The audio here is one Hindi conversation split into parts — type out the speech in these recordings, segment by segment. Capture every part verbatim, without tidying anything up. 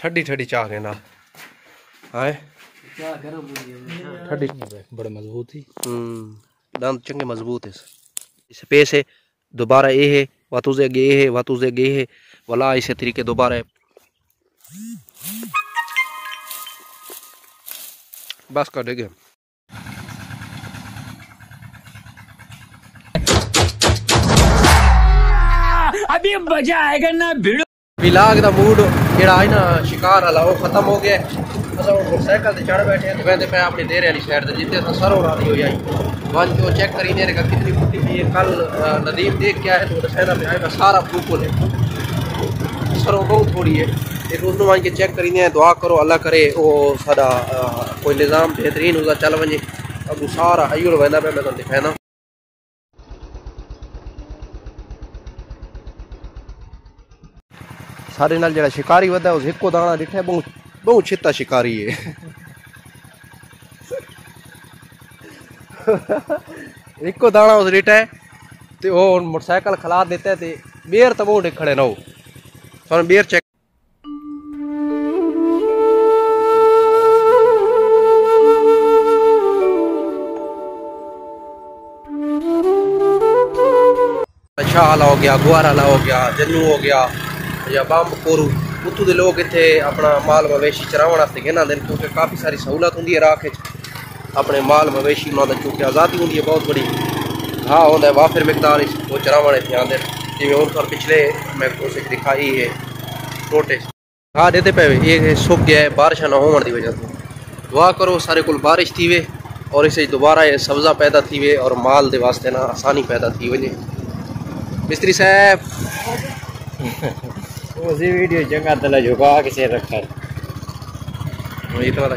ठंडी ठंडी चाह के ना हाय ठंडी बड़े मजबूत ही दांत चंगे मजबूत है। स्पेस है दोबारा ये है वातुजे गे है वातुजे गे है वाला इसे तरीके दोबारा है। बस कर देंगे अभी मजा आएगा ना भिड़ो। विलाग दा मूड जेड़ा है ना शिकार वाला वो खत्म हो गया। असा मोटरसाइकिल ते चढ़ बैठे तो कहते पे अपनी देर वाली साइड ते जितने असा सर होना नहीं हो जाए वन जो चेक करी ने का कितनी फुटी थी कल नदीम देख के आए तो दशहरा में आएगा सारा बिल्कुल है सर बहुत थोड़ी है एक उसमें वन के चेक करी ने दुआ करो अल्लाह करे वो सारा कोई निज़ाम बेहतरीन होगा चल वजे अब सारा अयूर वहदा पे मैं दिखाना। सारे नाल जड़ा शिकारी वदा उस हिको दाना दिखे बहुत बहुत छिता शिकारी है। इको दाना उस रिटा है तो वो मोटरसाइकिल खिला देता है तो बेर तो बहुत खड़े ना हो थोड़ा बेर चेक अच्छा वाला हो गया गुआर वाला हो गया जन्नू हो गया या बंब कोरू उत्थू के लोग इतने अपना माल मवेशी चरावन वास्ते गिना दें क्योंकि काफ़ी सारी सहूलत होंगी है राख अपने माल मवेशी उन्होंने चूंकि आज़ादी होंगी है बहुत बड़ी हाँ होंगे वाफिर मकदार वो चरावन इतने आते जिमें हूँ थोड़ा पिछले मैं कोशिश दिखाई है टोटे हाँ देते पे ये सुख गया है बारिश ना होने की वजह से दुआ करो सारे को बारिश थी वे और इसे दोबारा ये सब्जा पैदा थी वे और माल के वास्ते ना आसानी पैदा थी वजे। मिस्त्री साहब उसी वीडियो जगह तला झुका के से रखा है वही तो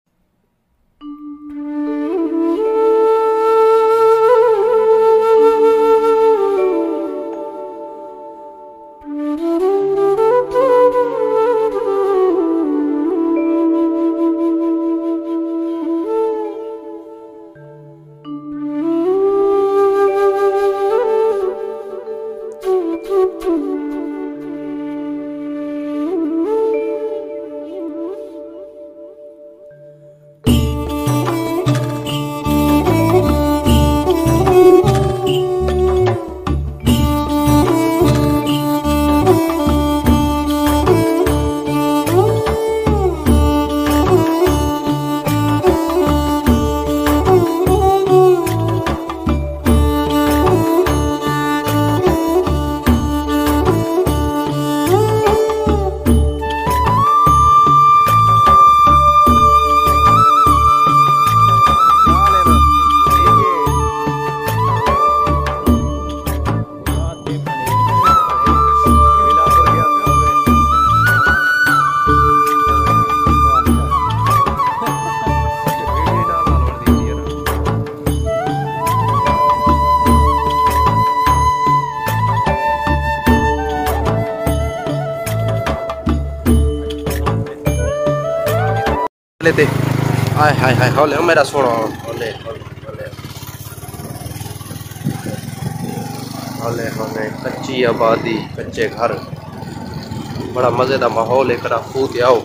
लेते आय हाय हाय हौले मेरा सोना हौले हौले हौले हौले कच्ची आबादी कच्चे घर बड़ा मजे का माहौल है करा फूट आओ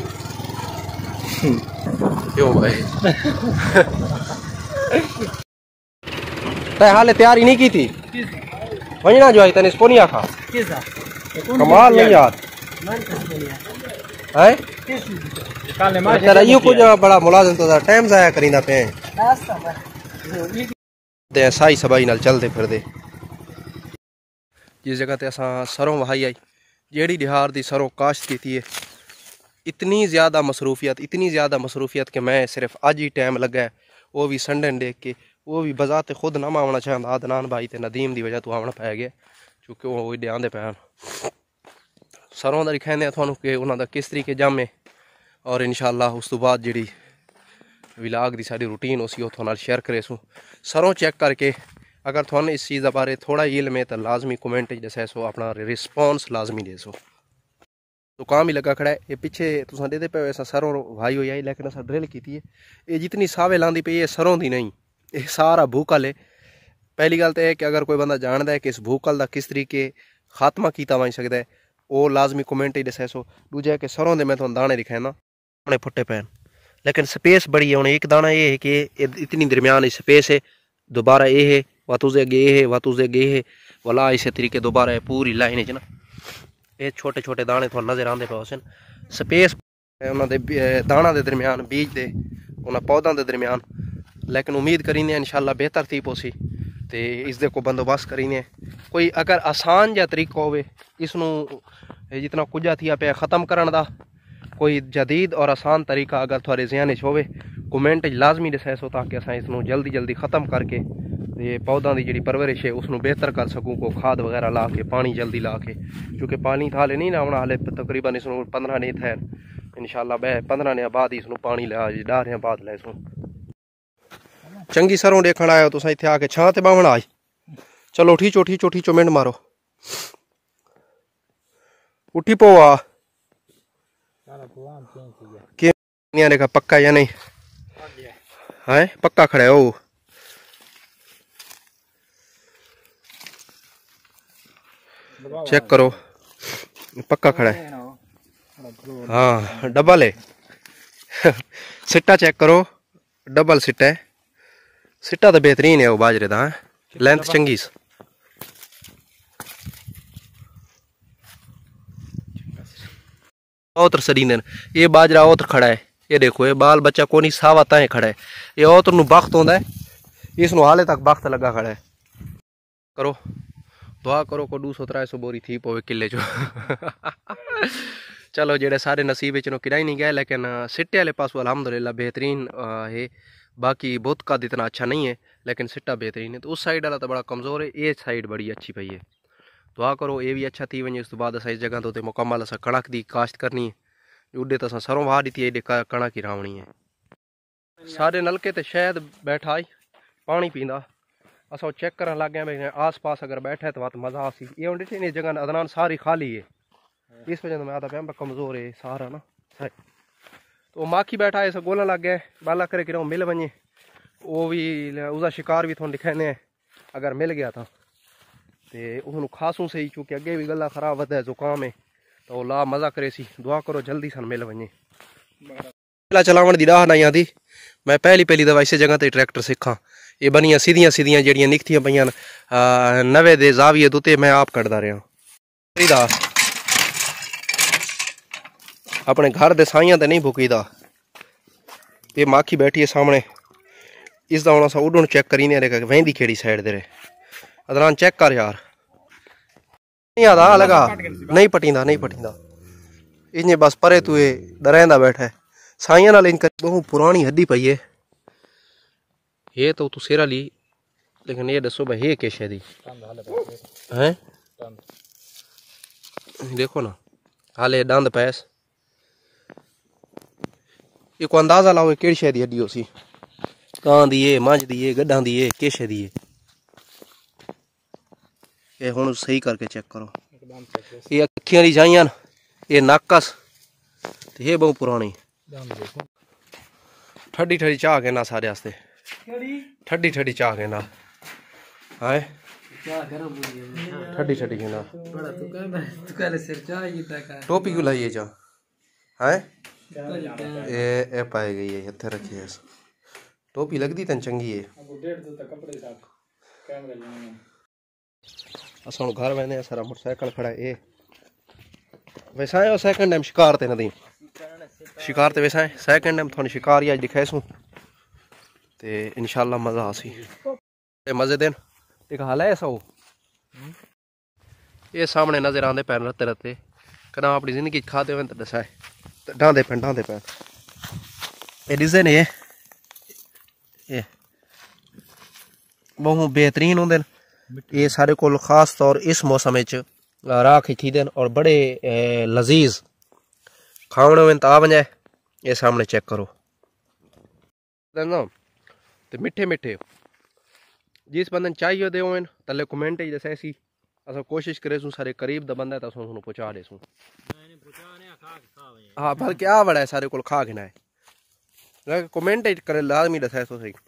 क्यों भाई तय हाले तैयारी नहीं की थी वजना जो है तने स्पोनिया खा कमाल नहीं यार है तेरा यू कुछ बड़ा मुलाजिम तो टाइम जाया करींदा पे ते साई सबाई नाल चलते फिरदे जिस जगह ते असां सरों वहाई आई जेड़ी दिहार दी सरों काश्त की थी इतनी ज़्यादा मसरूफियत इतनी ज़्यादा मसरूफियत कि मैं सिर्फ अज ही टाइम लगा है वो भी संडे देख के वो भी बजाते खुद ना आवना चाहता अदनान भाई ते नदीम की वजह तो आवना पै गया क्योंकि वो आंदे पैन सरों का दिखाने थोनों कि उन्होंने किस तरीके जामे और इंशाअल्लाह उस तो बाद जी विलाग की सारी रूटीन उसी थोड़ा शेयर करे सूँ सरों चेक करके अगर थोड़ा इस चीज़ बारे थोड़ा इल्म है तो लाजमी कमेंट दसे सो अपना रिस्पॉन्स लाजमी दे सो तो काम ही लगा खड़ा है ये पिछे तुम दे पे ऐसा सरों वाई हुई आई लेकिन असा ड्रिल की है ये जितनी सावे लाँदी पई है सरों की नहीं ये सारा भूकल है। पहली गल तो यह कि अगर कोई बंदा जानता है कि इस भूकल का किस तरीके खात्मा किया वही सकता है वो लाजमी कमेंट ही दसैसो। दूजा कि सरों दे मैं तुहानू दाने दिखाना अपने फुटे पैन, लेकिन स्पेस बड़ी है। हुण एक दाना ये है कि इतनी दरम्यान स्पेस है, दोबारा ये है वातुजे अगे ये है वातुजे अगे ये है, वाला इस तरीके दोबारा है पूरी लाइन च ना। ये छोटे छोटे दाने तुहानू नज़र आते पे सन, स्पेस उन्होंने दाना के दरम्यान बीज दे उन्होंने पौधों के दरम्यान। लेकिन उम्मीद करीने इंशाल्लाह बेहतर थी पोसी तो इसके को बंदोबस्त करीने। कोई अगर आसान जहा तरीका हो इसनू जितना कुजा थी पे ख़त्म करने का, कोई जदीद और आसान तरीका अगर थोड़े ज़हन च होवे कमेंट लाजमी दसैसो, ताकि अस इसनू जल्दी जल्दी ख़त्म करके ये पौधों की जी परवरिश है उसनू बेहतर कर सकूँ। को खाद वगैरह ला के पानी जल्दी ला के, क्योंकि पानी तो हाले नहीं लाना, हाले तकरीबन इसनू पंद्रह नहीं थे इंशाल्लाह बह पंद्रह ने बाद ही इसनू पानी लिया डारे बाद लै सू। चंगी सरों देखण आयो तुस इत्थे आके छां ते बावण आज। चलो ठीचो ठीचो ठीचो मिंट मारो, उठी पो आ के देखा पक्का या नहीं है, पक्का खड़ा है ओ चेक करो पक्का खड़ा है। हाँ डबल है सिट्टा चेक करो, डबल सिट्टा है। सिट्टा तो बेहतरीन है वो बाजरे का, लेंथ चंगी। औतर सरींदन ये बाजरा औतर खड़ा है, ये देखो ये बाल बच्चा को नहीं सावा ताए खड़ा है। ये औतर नू बख्त होंदा है, इसनू हाले तक बख्त लगा खड़ा है। करो दुआ करो को दो सौ त्रै सौ बोरी थी पवे किले चो चलो जेडे सारे नसीब च किराई नहीं गए, लेकिन सिट्टे वाले पासो अल्हम्दुलिल्लाह बेहतरीन है। बाकी बहुत कद इतना अच्छा नहीं है, लेकिन सिट्टा बेहतरीन है। तो उस साइड वाला तो बड़ा कमज़ोर है, ये साइड बड़ी अच्छी पई है। दुआ करो ये भी अच्छा थी वजे। उस तो बाद अस इस जगह तो मुकम्मल अस कणक की काश्त करनी है, उडे तो अस सरों वाह दी है, कणक ही रावनी है। सारे नलके तो शायद बैठा आई पानी पींदा, अस चेक कर लग गए भाई आस पास अगर बैठे तो बात मजा आसी। ये डिटे नहीं जगह अदनान सारी खाली है, इस वजह मैं आता पे कमजोर है सारा ना। तो माखी बैठा है सब गोला लग गए बाला करे कि मिल वजे, वो भी उसका शिकार भी थोड़ा दिखाने अगर मिल गया था तो खासूं सही, चूंकि अगे भी गला खराब वध है जुकाम है तो ला मजा करे सी। दुआ करो जल्दी सन मिल वजे। चलावन की राह नहीं आती, मैं पहली पहली दफा इस जगह पर ट्रैक्टर सीखा। ये बनिया सीधियां सीधियां जड़ियां निकथियां पईयां नवे दे जाविये दुते मैं आप कटदा रहा। अपने घर दे साइयां ते नहीं भुकीदा। ये माखी बैठी है सामने, इसका हुण असां उडण चेक करी ने वेंदी केड़ी साइड दे रे। अदनान चेक कर यार, नहीं आता लगा नहीं पटींदा नहीं पटींदा इन्हें बस परे तू डरेंदा बैठा है। साइयां नाल इनकर बहुत पुरानी हड्डी पई है। ये तो तू सिरा ली, लेकिन ये दसो भाई ये किश है दी हैं, देखो ना हाले दंद पैस। ये को अंदाजा लाओ केड़ी शे दी हड्डी होसी, कां दी है मंझ दी है गड्ढां दी है किश दी है। ये हुण सही करके चेक करो, ये अखियां दी जाइयां, ये नाकस ते ये बहुत पुरानी ठड्डी ठड्डी चाह के ना सारे आस्ते ठड्डी ठड्डी चाह के ना हाय ठड्डी ठड्डी के ना टोपी क्यों लाई जा है ए ए पाई गई है इत्थे रखी है टोपी लगदी तन चंगी है। अस हुण घर वेंदे सारा मोटरसाइकिल खड़ा है। वैसा है सेकंड टाइम शिकार ते नदी शिकार ते वैसा है सेकंड टाइम थोड़ी शिकार ही अज दिखाएसूँ ते इंशाल्लाह मजा आसी मजे दिन एक हाल है ऐसा हो। ये सामने नजर आते पैन रत्ते रत्ते कदा अपनी जिंदगी खाते हुए तो दसा है ढांदे पैन ढांदे पैन ये डिजाइन ये ये बहुत बेहतरीन होंगे। ये सारे को खास तौर इस मौसम राख थी देन और बड़े लजीज खाने में आ वजे। ये सामने चेक करो तो मिठे मिठे जिस बंदे चाहिए दे तले कमेंट ही दसे सी अस कोशिश करे सारे करीब दा बंदा तो पहुँचा दे। हाँ बल्कि आ बड़ा है सारे को खा गिना है कमेंट करे लाजमी दसे सो सही।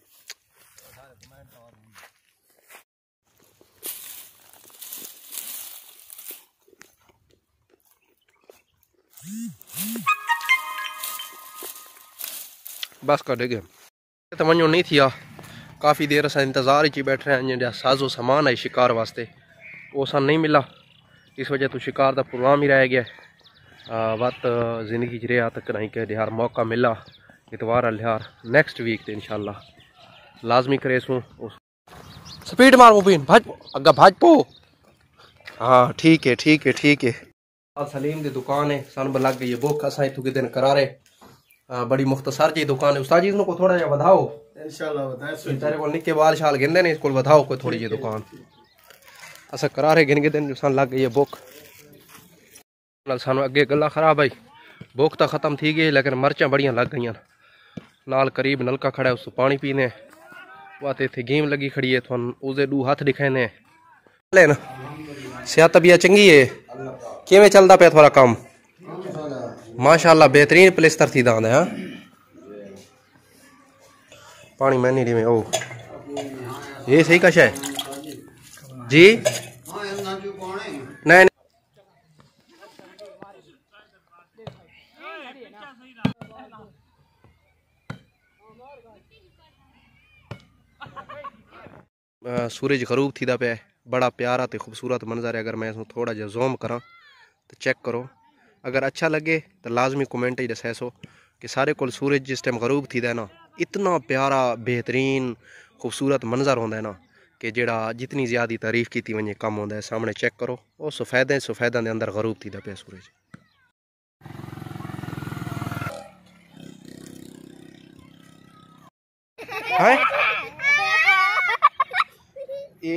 बस कर गए तो वनो नहीं थिया काफ़ी देर अस इंतज़ार ही बैठे हैं जो साजो सामान है शिकार वास्ते वो सन नहीं मिला इस वजह तो शिकार का प्रोग्राम ही रह गया वत ज़िंदगी च रहा तक नहीं कि यार मौका मिला इतवार यार नेक्स्ट वीक तो इंशाल्लाह लाजमी करे सू स्पीड मार मुबीन भाज अग्गा भाज पो हाँ ठीक है ठीक है ठीक है सलीम की दुकान है सन लग गई है बुक असा इतों कि दिन करारे बड़ी मुख्तसर जी दुकान है उस्ताद जी को थोड़ा जा बढ़ाओ इंशाल्लाह बताए तेरे को निक्के बाल शाल गिनदे ने इसको बढ़ाओ कोई थोड़ी जी दुकान असा करारे गिन के दिन जो सन लग गई है बुक सानू अगे गला खराब आई भुख तो खत्म थी गई लेकिन मर्चा बड़िया लग गई नाल करीब नलका खड़ा है उसको पानी पीने वह तो इतने गेम लगी खड़ी है थोन उसके दू हथ दिखाने लेन सेहत तबीयत चंगी है किवें चलता पे थोड़ा काम माशाल्लाह बेहतरीन प्लेस्तर थी दांद है पानी मैं नहीं रही ओ ये सही कश है जी नहीं सूरज गरूब थी दा पे बड़ा प्यारा तो खूबसूरत मंजर है अगर मैं इसमें थोड़ा जहा जूम करा तो चेक करो अगर अच्छा लगे तो लाजमी कमेंट ही दसे सो कि सारे को सूरज जिस टाइम गरूब थी ना इतना प्यारा बेहतरीन खूबसूरत मंजर होंदा है ना कि जेड़ा जितनी ज़्यादा तारीफ की थी वही कम होंदा है सामने चेक करो और सफ़ेद सफ़ेदा के अंदर गरूब थी पे सूरज है ये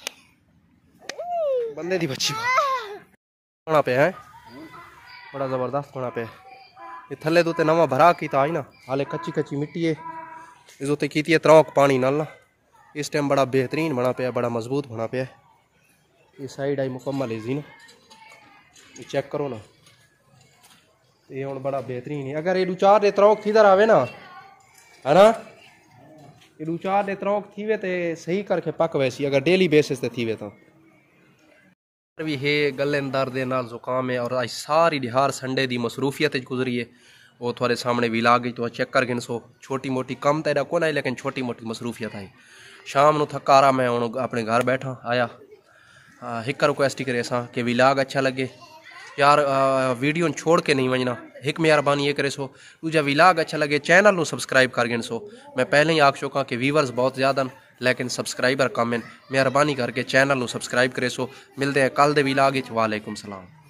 बंदे दी बच्ची खाना पे है बड़ा ज़बरदस्त खाना पे ये थले तो नवा भरा की आई ना हाले कच्ची कच्ची मिट्टी है इस उत्ते की त्रौक पानी नाल ना इस टाइम बड़ा बेहतरीन बना पे बड़ा मजबूत बना पे ये साइड आई मुकम्मल है जी ना ये चेक करो ना ये हूँ बड़ा बेहतरीन है अगर ये चार दे त्रौक थी आवे ना है ना ये चार दे त्रौक थी वे ते सही करके पक वैसी अगर डेली बेसिस ते थी वे तो भी है गलन दर्द दे नाल जुकाम है और आज सारी दिहार संडे दी मसरूफियत गुजरी है वो थोड़े सामने विलाग तो चेक कर गिन सो छोटी मोटी कम तो एडा कौन आई लेकिन छोटी मोटी मसरूफियत आई शाम को थकारा मैं हूँ अपने घर बैठा आया एक रिक्वेस्ट ही करे असा कि विलाग अच्छा लगे यार वीडियो छोड़ के नहीं वजना एक मेहरबानी ये करे सो दूजा विलाग अच्छा लगे चैनल को सब्सक्राइब कर गिन सो मैं पहले ही आख चुका कि व्यूवर्स बहुत ज़्यादा लेकिन सब्सक्राइबर कम हैं मेहरबानी करके चैनल को सब्सक्राइब करे सो मिलते हैं कल दे विलाग वालेकुम सलाम।